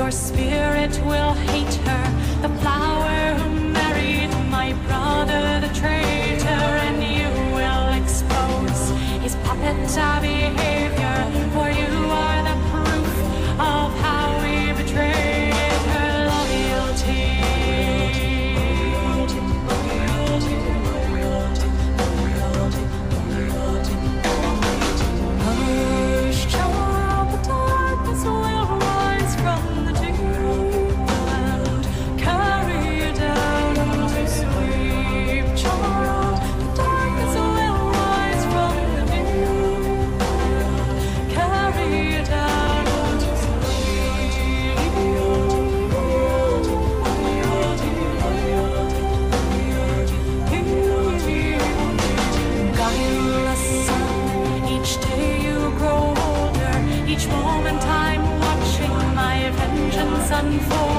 Your spirit will hate her, the flower who married my brother, the traitor, and you will expose his puppet behavior, for you are the proof of how we betrayed her loyalty. Hush, child, the darkness will rise from the deep and carry you down to sleep. Child, the darkness will rise from the deep and carry you down to sleep. Guileless son, each day you grow older, each moment I'm watching my vengeance unfold.